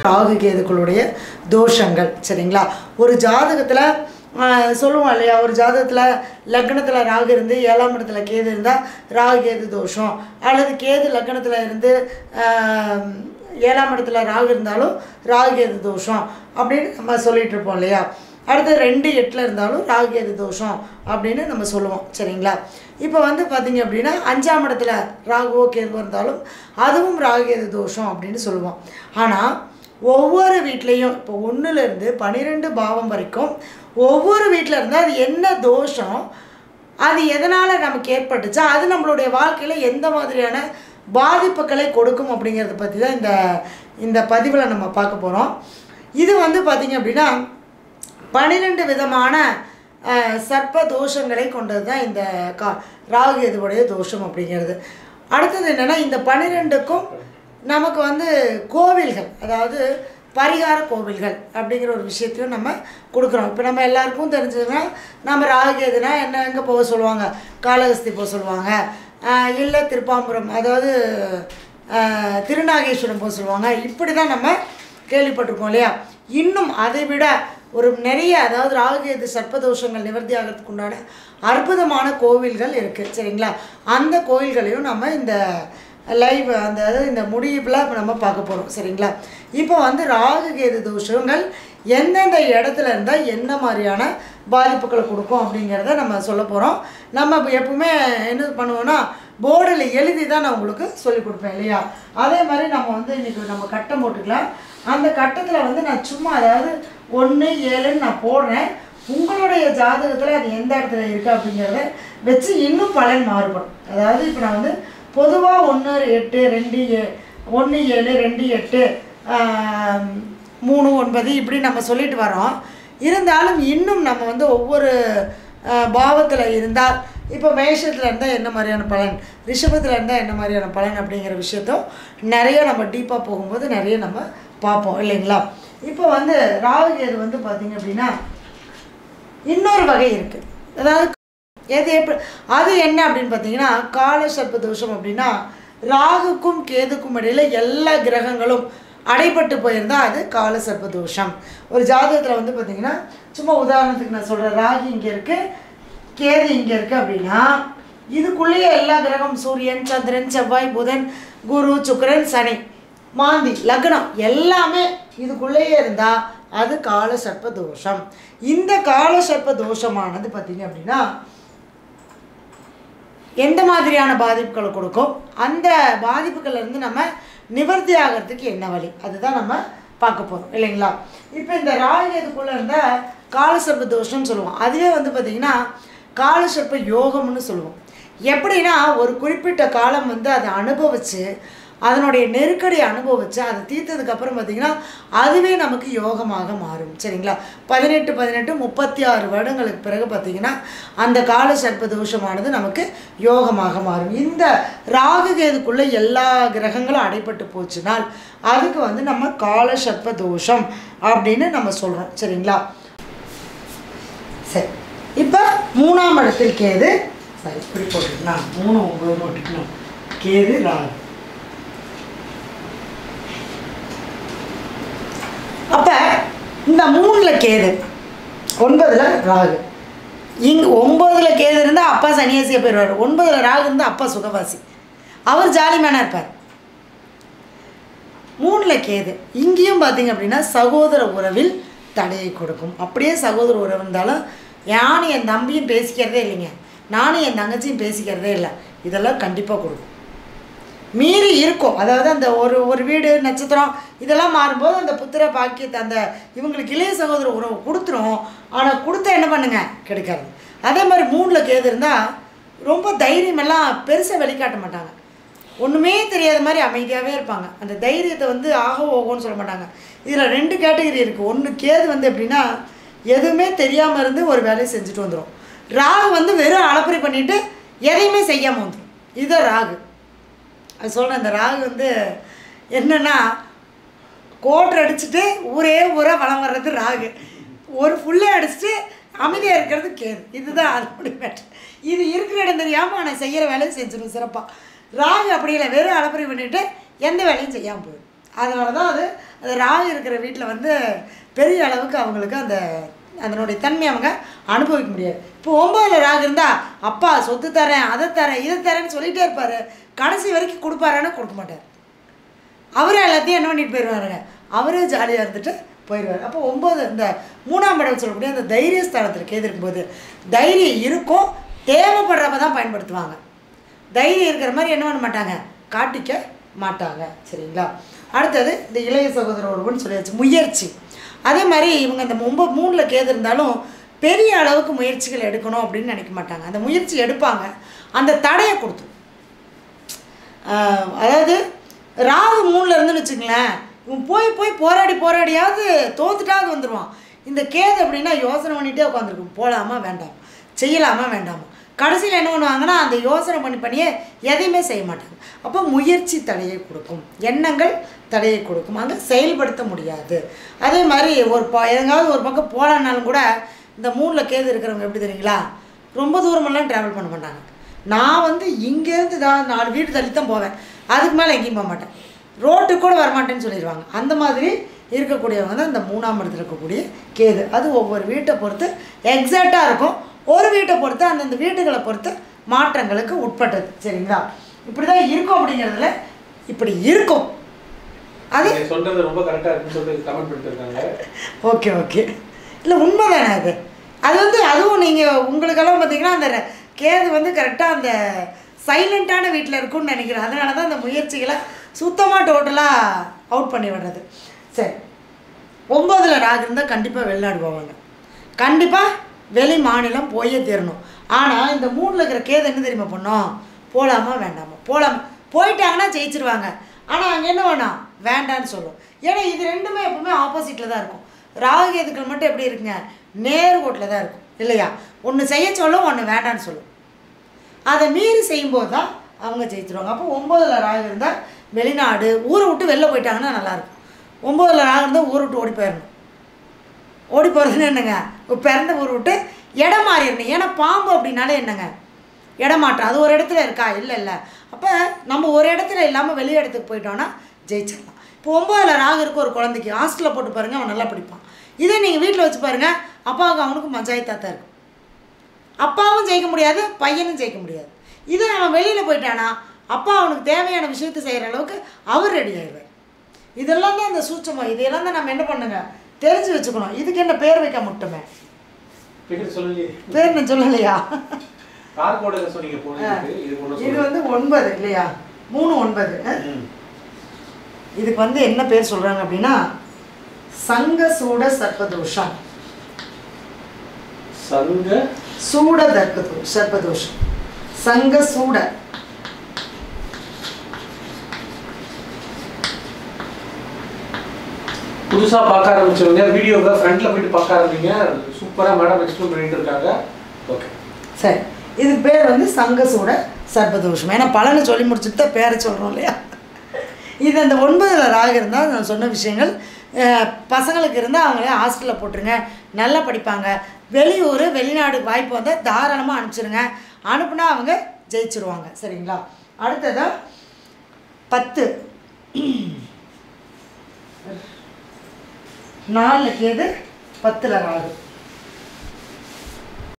ராகு கேதுக்களுடைய தோஷங்கள் சரிங்களா. ஒரு ஜாதகத்தில் சொல்லுவோம் இல்லையா, ஒரு ஜாதகத்தில் லக்னத்தில் ராகு இருந்து 7ஆம் இடத்துல கேது இருந்தால் ராகு கேது தோஷம், அல்லது கேது லக்னத்தில் இருந்து 7ஆம் இடத்துல ராகு இருந்தாலும் ராகு கேது தோஷம் அப்படின்னு நம்ம சொல்லிகிட்டு இருப்போம் இல்லையா. அடுத்து 2-8 இருந்தாலும் ராகு கேது தோஷம் அப்படின்னு நம்ம சொல்லுவோம் சரிங்களா. இப்போ வந்து பார்த்திங்க அப்படின்னா 5ஆம் இடத்துல ராகுவோ கேதுவோ இருந்தாலும் அதுவும் ராகு கேது தோஷம் அப்படின்னு சொல்லுவோம். ஆனால் ஒவ்வொரு வீட்லேயும் இப்போ 1லேருந்து 12 பாவம் வரைக்கும் ஒவ்வொரு வீட்டில் இருந்தால் அது என்ன தோஷம், அது எதனால் நமக்கு ஏற்பட்டுச்சா, அது நம்மளுடைய வாழ்க்கையில் எந்த மாதிரியான பாதிப்புகளை கொடுக்கும் அப்படிங்கிறத பற்றி தான் இந்த பதிவில் நம்ம பார்க்க போகிறோம். இது வந்து பார்த்திங்க அப்படின்னா 12 விதமான சர்ப்ப தோஷங்களை கொண்டது தான் இந்த ராகு கேதுவுடைய தோஷம் அப்படிங்கிறது. அடுத்தது என்னென்னா, இந்த 12க்கும் நமக்கு வந்து கோவில்கள், அதாவது பரிகார கோவில்கள் அப்படிங்கிற ஒரு விஷயத்தையும் நம்ம கொடுக்குறோம். இப்போ நம்ம எல்லாருக்கும் தெரிஞ்சதுன்னா, நம்ம ராகு கேதுனா என்ன எங்கே போக சொல்லுவாங்க, காளஹஸ்தி போக சொல்லுவாங்க, இல்லை திருப்பாம்புரம் அதாவது திருநாகேஸ்வரம் போக சொல்லுவாங்க. இப்படி தான் நம்ம கேள்விப்பட்டிருக்கோம் இல்லையா. இன்னும் அதை விட ஒரு நிறைய, அதாவது ராகு கேது சர்ப்பதோஷங்கள் நிவர்த்தி ஆகிறதுக்கு உண்டான அற்புதமான கோவில்கள் இருக்குது சரிங்களா. அந்த கோவில்களையும் நம்ம இந்த லைவ் அதாவது இந்த முடிவில் நம்ம பார்க்க போகிறோம் சரிங்களா. இப்போ வந்து ராகு கேது தோஷங்கள் எந்தெந்த இடத்துல இருந்தால் என்ன மாதிரியான பாதிப்புகளை கொடுக்கும் அப்படிங்கிறத நம்ம சொல்ல போகிறோம். நம்ம எப்பவுமே என்ன பண்ணுவோன்னா, போர்டில் எழுதி தான் நான் உங்களுக்கு சொல்லிக் கொடுப்பேன் இல்லையா. அதே மாதிரி நம்ம வந்து இன்றைக்கி நம்ம கட்டம் போட்டுக்கலாம். அந்த கட்டத்தில் வந்து நான் சும்மா அதாவது 1, 7ன்னு நான் போடுறேன். உங்களுடைய ஜாதகத்தில் அது எந்த இடத்துல இருக்குது அப்படிங்கிறத வச்சு இன்னும் பலன் மாறுபடும். அதாவது இப்போ நான் வந்து பொதுவாக 1, 8, 2, 1, 7, 2, 8, 3, 9 இப்படி நம்ம சொல்லிட்டு வரோம். இருந்தாலும் இன்னும் நம்ம வந்து ஒவ்வொரு பாவத்தில் இருந்தால், இப்போ மேஷத்தில் இருந்தால் என்ன மாதிரியான பலன், ரிஷபத்தில் இருந்தால் என்ன மாதிரியான பலன் அப்படிங்கிற விஷயத்தும் நிறைய நம்ம டீப்பாக போகும்போது நிறைய நம்ம பார்ப்போம் இல்லைங்களா. இப்போ வந்து ராகு கேது வந்து பார்த்திங்க அப்படின்னா இன்னொரு வகை இருக்குது. அதாவது அது என்ன அப்படின்னு பார்த்தீங்கன்னா, கால சர்ப்ப தோஷம் அப்படின்னா ராகுக்கும் கேதுக்கும் இடையில் எல்லா கிரகங்களும் அடைபட்டு போயிருந்தால் அது கால சர்ப்ப தோஷம். ஒரு ஜாதகத்தில் வந்து பார்த்திங்கன்னா, சும்மா உதாரணத்துக்கு நான் சொல்கிறேன், ராகு இங்கே இருக்குது, கேது இங்கே இருக்குது அப்படின்னா இதுக்குள்ளேயே எல்லா கிரகம் சூரியன், சந்திரன், செவ்வாய், புதன், குரு, சுக்கிரன், சனி, மாந்தி, லக்னம் எல்லாமே இதுக்குள்ளேயே இருந்தால் அது கால சர்ப்ப தோஷம். இந்த கால சர்ப்ப தோஷமானது பார்த்திங்க அப்படின்னா எந்த மாதிரியான பாதிப்புகளை கொடுக்கும், அந்த பாதிப்புகள்லேருந்து நம்ம நிவர்த்தி ஆகிறதுக்கு என்ன வழி, அதுதான் நம்ம பார்க்க போகிறோம் இல்லைங்களா. இப்போ இந்த ராகு கேதுக்குள்ளே இருந்தால் காலசர்ப்ப தோஷம்னு சொல்லுவோம். அதுவே வந்து பார்த்திங்கன்னா காலசர்ப்ப யோகம்னு சொல்லுவோம். எப்படின்னா, ஒரு குறிப்பிட்ட காலம் வந்து அதை அனுபவித்து அதனுடைய நெருக்கடி அனுபவித்து அதை தீர்த்ததுக்கப்புறம் பார்த்திங்கன்னா அதுவே நமக்கு யோகமாக மாறும் சரிங்களா. 18 36 வருடங்களுக்கு பிறகு பார்த்திங்கன்னா அந்த கால சர்ப்ப தோஷமானது நமக்கு யோகமாக மாறும். இந்த ராகு கேதுக்குள்ளே எல்லா கிரகங்களும் அடைப்பட்டு போச்சுனால் அதுக்கு வந்து நம்ம கால சர்ப்ப தோஷம் அப்படின்னு நம்ம சொல்கிறோம் சரிங்களா. சரி, இப்போ 3ஆம் இடத்தில் கேது, சரி இப்படி போட்டுக்கலாம், 3, 9 போட்டுக்கணும், கேது ராகு. அப்போ இந்த 3ல் கேது, 9ல் ராகு. இங்கே 9ல் கேது இருந்தால் அப்பா சன்னியாசியாக போயிடுவார், 9ல் ராகு இருந்தால் அப்பா சுகவாசி, அவர் ஜாலிமேனாக இருப்பார். 3ல் கேது இங்கேயும் பார்த்திங்க அப்படின்னா சகோதர உறவில் தடையை கொடுக்கும். அப்படியே சகோதர உறவு இருந்தாலும் நானும் என் தம்பியும் பேசிக்கிறதே இல்லைங்க, நானும் என் தங்கச்சியும் பேசிக்கிறதே இல்லை, இதெல்லாம் கண்டிப்பாக கொடுக்கும். மீறி இருக்கும், அதாவது அந்த ஒரு வீடு நட்சத்திரம் இதெல்லாம் மாறும்போது அந்த புத்திர பாக்கியத்தை அந்த இவங்களுக்கு இளைய சகோதர உறவு கொடுத்துரும். ஆனால் கொடுத்தா என்ன பண்ணுங்க, கிடைக்காது. அதே மாதிரி 3ல் கேது இருந்தால் ரொம்ப தைரியமெல்லாம் பெருசாக வெளிக்காட்ட மாட்டாங்க, ஒன்றுமே தெரியாத மாதிரி அமைதியாகவே இருப்பாங்க. அந்த தைரியத்தை வந்து ஆக ஓகோன்னு சொல்ல மாட்டாங்க. இதில் 2 கேட்டகரி இருக்குது. ஒன்று கேது வந்து எப்படின்னா எதுவுமே தெரியாமல் இருந்து ஒரு வேலையை செஞ்சுட்டு வந்துடும். ராகு வந்து வெறும் அலப்பறை பண்ணிவிட்டு எதையுமே செய்யாமல் வந்துடும். இதுதான் ராகு. அது சொல்கிறேன், இந்த ராகு வந்து என்னென்னா கோட்டை அடிச்சுட்டு ஊரே வளம் வர்றது ராகு, ஒரு ஃபுல்லே அடிச்சுட்டு அமைதியாக இருக்கிறது கேது. இதுதான் அதனுடைய மேட்ரு. இது இருக்கிற இடம் தெரியாமல் ஆனால் செய்கிற வேலையும் செஞ்சிடும் சிறப்பாக. ராகு அப்படி இல்லை, வெறும் அலப்பறை பண்ணிவிட்டு எந்த வேலையும் செய்யாமல் போயிடும். அதனால தான் அது ராகு இருக்கிற வீட்டில் வந்து பெரிய அளவுக்கு அவங்களுக்கு அதனுடைய தன்மை அவங்க அனுபவிக்க முடியாது. இப்போ 9ல் ராகு இருந்தால் அப்பா சொத்து தரேன், அதை தரேன், இதை தரேன்னு சொல்லிகிட்டே இருப்பார். கடைசி வரைக்கும் கொடுப்பாரான்னு கொடுக்க மாட்டார். அவரே எல்லாத்தையும் என்ன பண்ணிட்டு போயிடுவாருங்க, அவரே ஜாலியாக இருந்துட்டு போயிடுவார். அப்போ 9 இந்த 3ஆம் இடம் சொல்லக்கூடிய அந்த தைரியஸ்தானத்தில் கேது இருக்கும்போது தைரியம் இருக்கும், தேவைப்படுறப்ப தான் பயன்படுத்துவாங்க. தைரியம் இருக்கிற மாதிரி என்ன பண்ண மாட்டாங்க, காட்டிக்க மாட்டாங்க. சரிங்களா? அடுத்தது இந்த இளைய சகோதர உறவுன்னு சொல்லியாச்சு. முயற்சி அதே மாதிரி இவங்க இந்த 3ல் கேது இருந்தாலும் பெரிய அளவுக்கு முயற்சிகள் எடுக்கணும் அப்படின்னு நினைக்க மாட்டாங்க. அந்த முயற்சி எடுப்பாங்க, அந்த தடையை கொடுத்து அதாவது ராகு 3ல் இருந்துன்னு வச்சுங்களேன், இவன் போய் போராடியாவது தோத்துட்டாவது வந்துடுவான். இந்த கேது அப்படின்னா யோசனை பண்ணிகிட்டே உட்காந்துருக்கும், போகலாமா வேண்டாம், செய்யலாமா வேண்டாமா. கடைசியில் என்ன பண்ணுவாங்கன்னா அந்த யோசனை பண்ணியே எதையுமே செய்ய மாட்டாங்க. அப்போ முயற்சி தடையை கொடுக்கும், எண்ணங்கள் தடையை கொடுக்கும், அங்கே செயல்படுத்த முடியாது. அதே மாதிரி எங்காவது ஒரு பக்கம் போகலான்னாலும் கூட இந்த 3ல் கேது இருக்கிறவங்க எப்படி தெரியுங்களா, ரொம்ப தூரமெல்லாம் ட்ராவல் பண்ண மாட்டாங்க. நான் வந்து இங்கேருந்து தான் 4 வீடு தள்ளி தான் போவேன், அதுக்கு மேலே எங்கேயும் போக மாட்டேன், ரோட்டுக்கு கூட வரமாட்டேன்னு சொல்லிடுவாங்க. அந்த மாதிரி இருக்கக்கூடியவங்க தான் இந்த 3ஆம் இடத்துல இருக்கக்கூடிய கேது. அது ஒவ்வொரு வீட்டை பொறுத்து எக்ஸாக்டாக இருக்கும், ஒரு வீட்டை பொறுத்து அந்தந்த வீடுகளை பொறுத்து மாற்றங்களுக்கு உட்பட்டது. சரிங்களா? இப்படி தான் இருக்கும். அப்படிங்கிறதுல இப்படி இருக்கும். அது சொல்கிறது ரொம்ப கரெக்டாக இருக்குன்னு சொல்லி கமெண்ட் பண்ணிட்டுருக்காங்க. ஓகே இல்லை உண்மைதானே அது வந்து அதுவும் நீங்கள் உங்களுக்கெல்லாம் பார்த்தீங்கன்னா அந்த கேது வந்து கரெக்டாக அந்த சைலண்ட்டான வீட்டில் இருக்குன்னு நினைக்கிறேன். அதனால தான் அந்த முயற்சிகளை சுத்தமாக டோட்டலாக அவுட் பண்ணி விடுறது. சரி, 9ல் ராகு இருந்தால் கண்டிப்பாக வெளிநாடு போவாங்க, கண்டிப்பாக வெளி மாநிலம் போயே தீரணும். ஆனால் இந்த 3ல் இருக்கிற கேது என்ன தெரியுமா பண்ணோம், போகலாமா வேண்டாமா, போயிட்டாங்கன்னா ஜெயிச்சிருவாங்க. ஆனால் அங்கே என்ன வேணாம், வேண்டான்னு சொல்லும். ஏன்னா இது ரெண்டுமே எப்பவுமே ஆப்போசிட்டில் தான் இருக்கும். ராகு கேதுக்கள் மட்டும் எப்படி இருக்குங்க, நேர்கோட்டில் தான் இருக்கும் இல்லையா. ஒன்று செய்ய சொல்லும், ஒன்று வேண்டான்னு சொல்லும். அதை மீறி செய்யும்போது தான் அவங்க ஜெயிச்சிருவாங்க. அப்போ 9ல் ராகு இருந்தால் வெளிநாடு, ஊரை விட்டு வெளில போயிட்டாங்கன்னா நல்லாயிருக்கும். 9ல் ராகு இருந்தால் ஊரை விட்டு ஓடி போயிடணும். ஓடி போகிறதுன்னு என்னங்க, பிறந்த ஊரை விட்டு இடம் மாறிடணும். ஏன்னா பாம்பு அப்படின்னாலே என்னங்க, இடமாற்றம். அது ஒரு இடத்துல இருக்கா, இல்லை. அப்போ நம்ம ஒரு இடத்துல இல்லாமல் வெளி இடத்துக்கு போயிட்டோன்னா ஜெயிச்சிடலாம். இப்போ 9ல் ராகு இருக்க ஒரு குழந்தைக்கு ஹாஸ்டலில் போட்டு பாருங்கள், அவன் நல்லா படிப்பான். இதே நீங்கள் வீட்டில் வச்சு பாருங்கள், அப்பாவுக்கு அவனுக்கும் பஞ்சாயத்தாக தான் இருக்கும். அப்பாவும் ஜெயிக்க முடியாது, பையனும் ஜெயிக்க முடியாது. இதே அவன் வெளியில் போயிட்டானா அப்பா அவனுக்கு தேவையான விஷயத்தை செய்கிற அளவுக்கு அவர் ரெடி ஆகிடுவார். இதெல்லாம் தான் அந்த சூட்சமாக, இதையெல்லாம் தான் நம்ம என்ன பண்ணுங்க தெரிஞ்சு வச்சுக்கணும். இதுக்கு என்ன பேர் வைக்க மட்டுமே, பேர் நான் சொல்லலையா. இது வந்து 9 இல்லையா, 3 9. இதுக்கு வந்து என்ன பேர் சொல்கிறாங்க அப்படின்னா சங்க சூட சர்ப்பதோஷம். சூட சர்ப்பதோஷம், சங்க சூட. புதுசாக பார்க்க ஆரம்பிச்சவங்க வீடியோவை ஃப்ரண்ட்ல போயிட்டு பார்க்க ஆரம்பிங்க. சூப்பராக மேடம் எக்ஸ்பிளைன் பண்ணிட்டு இருக்காங்க. ஓகே சரி, இதுக்கு பேர் வந்து சங்கசூட சர்ப்பதோஷம். ஏன்னா பலனை சொல்லி முடிச்சுட்டு தான் பேரை சொல்கிறோம் இல்லையா. இது அந்த 9ல் ராகு இருந்தால் நான் சொன்ன விஷயங்கள் பசங்களுக்கு இருந்தால் அவங்களே ஹாஸ்டலில் போட்டுருங்க, நல்லா படிப்பாங்க. வெளியூர் வெளிநாடு வாய்ப்பு வந்தால் தாராளமாக அனுப்பிச்சிருங்க, அனுப்புனா அவங்க ஜெயிச்சிருவாங்க. சரிங்களா? அடுத்ததாக 10 4ல் கேது 10ல் ராகு.